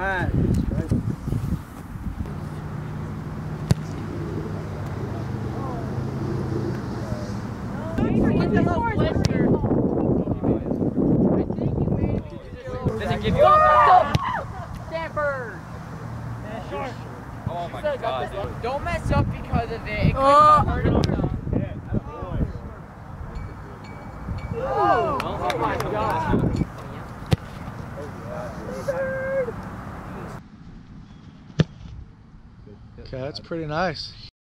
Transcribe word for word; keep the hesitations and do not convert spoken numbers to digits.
Right. Does it give you a Stanford! Oh my god, dude. Don't mess up because of it. It Oh. hurt him. Oh. Oh my god. Okay, that's pretty nice.